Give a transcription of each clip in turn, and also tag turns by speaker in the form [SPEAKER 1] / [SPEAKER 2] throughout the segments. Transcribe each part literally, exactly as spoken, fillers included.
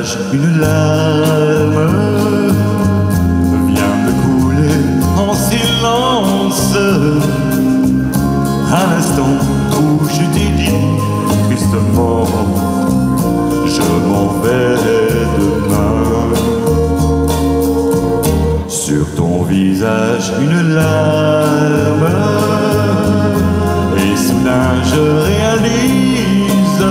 [SPEAKER 1] visage une larme vient de couler en silence. À l'instant où je t'ai dit tristement, je m'en vais demain. Sur ton visage une larme, et soudain je réalise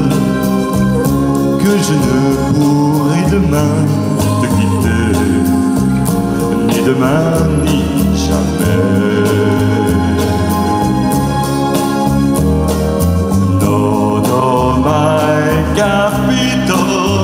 [SPEAKER 1] que je ne pourrai demain te quitter, ni demain ni jamais. No, no, my capito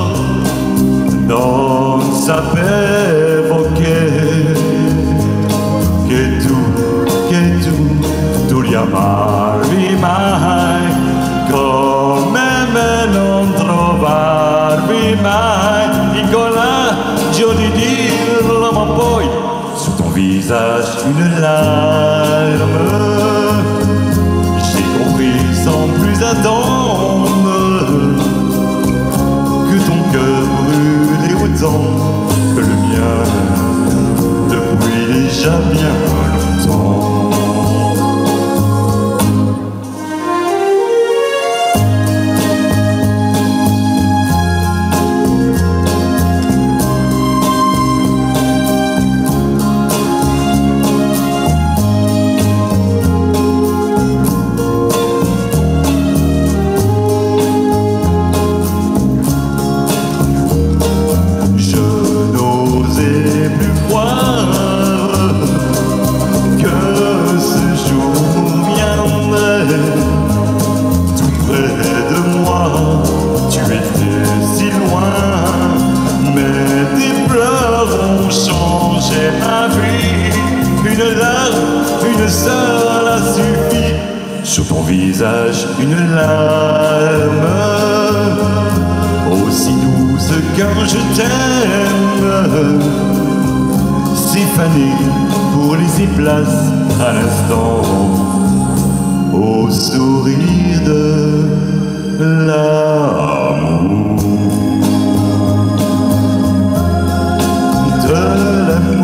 [SPEAKER 1] non sapevo che che tu, che tu, tu riamarvi mai, come me non trovarvi mai, il coraggio di dirlo, ma poi su ton visage une larme. J'ai compris sans plus attendre que ton cœur brûlait autant que le mien depuis déjà bien longtemps. Une larme, une seule a suffi. Sur ton visage une larme, aussi douce quand je t'aime, c'est fané pour laisser place à l'instant au sourire de l'amour, de l'amour.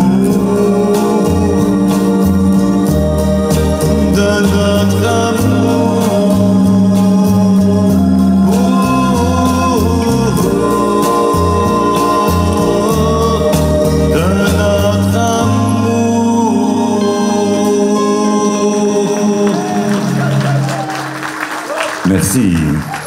[SPEAKER 1] Merci.